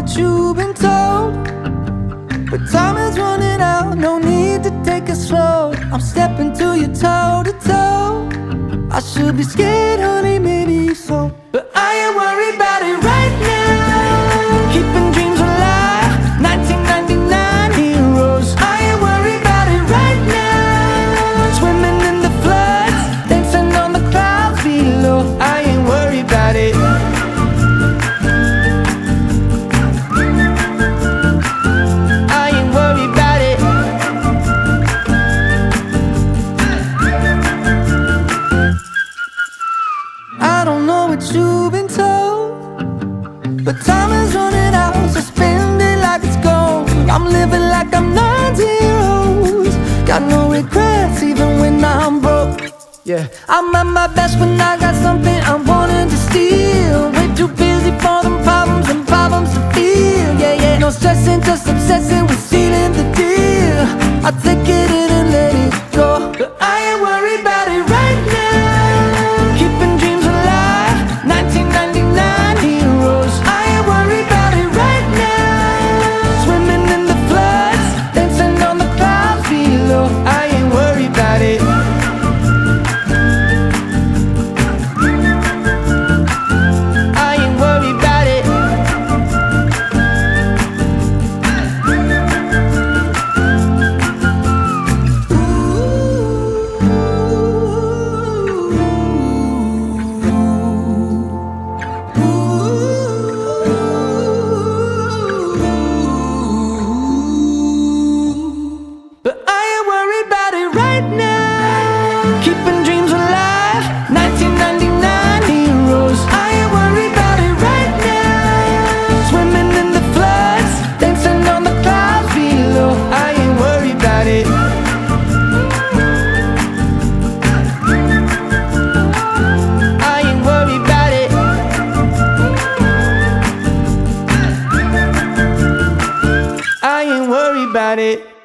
what you've been told, but time is running out, no need to take it slow. I'm stepping to you toe to toe. I should be scared, honey, maybe so, but I ain't worried about it right now. Keeping dreams alive, 1999 heroes. I ain't worried about it right now. Swimming in the floods, dancing on the clouds below. I ain't worried about it. I don't know what you've been told, but time is running out, so spend it like it's gold. I'm living like I'm 9 zeros. Got no regrets even when I'm broke. Yeah, I'm at my best when I got something I'm wanting to steal. Way too busy for them problems and problems to feel. Yeah, yeah, no stressing, just obsessing with sealing the deal. I take it in and let it go, but I ain't worried about it right now. Keeping dreams alive, 1999 heroes. I ain't worried about it right now. Swimming in the floods, dancing on the clouds below. I ain't worried about it. I ain't worried about it. But I ain't worried about it right now. Keeping dreams alive, 1999 heroes. I ain't worried about it right now. Swimming in the floods, dancing on the clouds below. I ain't worried about it. I ain't worried about it. I ain't worried about it.